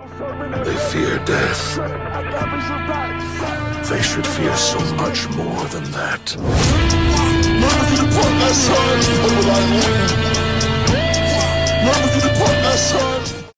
They fear death. They should fear so much more than that.